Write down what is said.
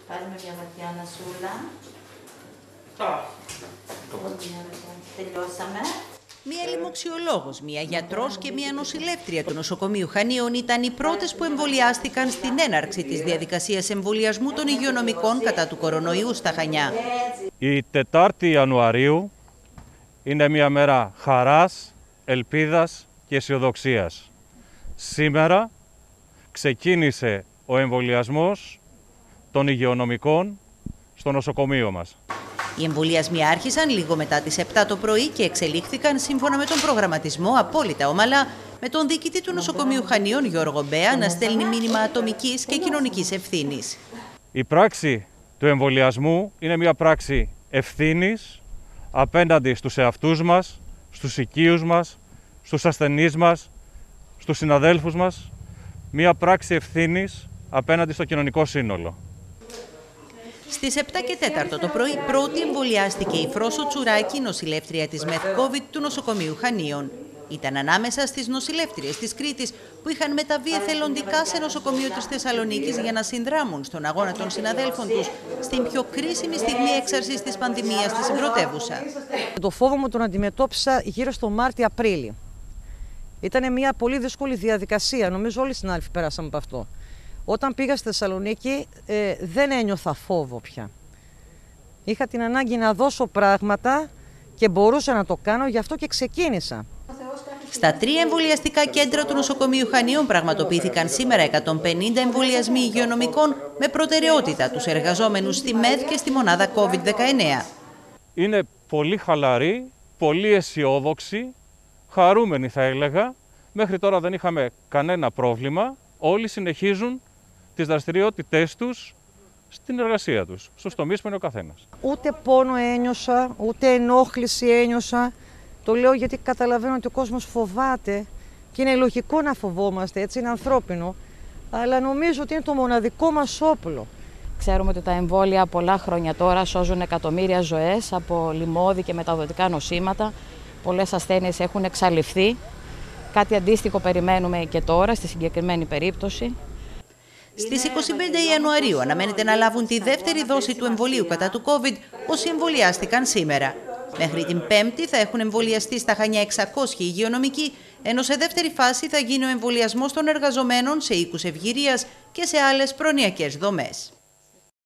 Πάρουμε μια βαθιά ανασούλα. Τελειώσαμε. Μία λοιμοξιολόγος, μία γιατρός και μία νοσηλεύτρια του νοσοκομείου Χανίων ήταν οι πρώτες που εμβολιάστηκαν στην έναρξη της διαδικασίας εμβολιασμού των υγειονομικών κατά του κορονοϊού στα Χανιά. Η 4η Ιανουαρίου είναι μια μέρα χαράς, ελπίδας και αισιοδοξίας. Σήμερα ξεκίνησε ο εμβολιασμός των υγειονομικών στο νοσοκομείο μας. Οι εμβολιασμοί άρχισαν λίγο μετά τις 7 το πρωί και εξελίχθηκαν σύμφωνα με τον προγραμματισμό απόλυτα ομαλά, με τον διοικητή του νοσοκομείου Χανίων, Γιώργο Μπέα, να στέλνει μήνυμα ατομικής και κοινωνικής ευθύνης. Η πράξη του εμβολιασμού είναι μια πράξη ευθύνης απέναντι στους εαυτούς μας, στους οικείους μας, στους ασθενείς μας, στους συναδέλφους μας, μια πράξη ευθύνης απέναντι στο κοινωνικό σύνολο. Στις 7 και 4 το πρωί πρώτη εμβολιάστηκε η Φρόσο Τσουράκη, νοσηλεύτρια της ΜΕΘ-COVID του νοσοκομείου Χανίων. Ήταν ανάμεσα στις νοσηλεύτριες της Κρήτης που είχαν μεταβεί εθελοντικά σε νοσοκομείο της Θεσσαλονίκης για να συνδράμουν στον αγώνα των συναδέλφων τους στην πιο κρίσιμη στιγμή έξαρσης της πανδημίας στη πρωτεύουσα. Το φόβο μου τον αντιμετώπισα γύρω στο Μάρτιο-Απρίλιο. Ήταν μια πολύ δύσκολη διαδικασία, νομίζω όλοι οι συνάδελφοι πέρασαν από αυτό. Όταν πήγα στη Θεσσαλονίκη δεν ένιωθα φόβο πια. Είχα την ανάγκη να δώσω πράγματα και μπορούσα να το κάνω, γι' αυτό και ξεκίνησα. Στα 3 εμβολιαστικά κέντρα του νοσοκομείου Χανίων πραγματοποιήθηκαν σήμερα 150 εμβολιασμοί υγειονομικών με προτεραιότητα τους εργαζόμενους στη ΜΕΘ και στη μονάδα COVID-19. Είναι πολύ χαλαροί, πολύ αισιόδοξοι, χαρούμενοι θα έλεγα. Μέχρι τώρα δεν είχαμε κανένα πρόβλημα. Όλοι συνεχίζουν τις δραστηριότητές τους στην εργασία τους, στους τομείς που είναι ο καθένας. Ούτε πόνο ένιωσα, ούτε ενόχληση ένιωσα. Το λέω γιατί καταλαβαίνω ότι ο κόσμος φοβάται και είναι λογικό να φοβόμαστε, έτσι είναι ανθρώπινο, αλλά νομίζω ότι είναι το μοναδικό μας όπλο. Ξέρουμε ότι τα εμβόλια πολλά χρόνια τώρα σώζουν εκατομμύρια ζωές από λοιμώδη και μεταδοτικά νοσήματα. Πολλές ασθένειες έχουν εξαλειφθεί. Κάτι αντίστοιχο περιμένουμε και τώρα στη συγκεκριμένη περίπτωση. Στις 25 Ιανουαρίου αναμένεται να λάβουν τη δεύτερη δόση του εμβολίου κατά του COVID όσοι εμβολιάστηκαν σήμερα. Μέχρι την Πέμπτη θα έχουν εμβολιαστεί στα Χανιά 600 υγειονομικοί, ενώ σε δεύτερη φάση θα γίνει ο εμβολιασμός των εργαζομένων σε οίκους ευγυρίας και σε άλλες προνοιακές δομές.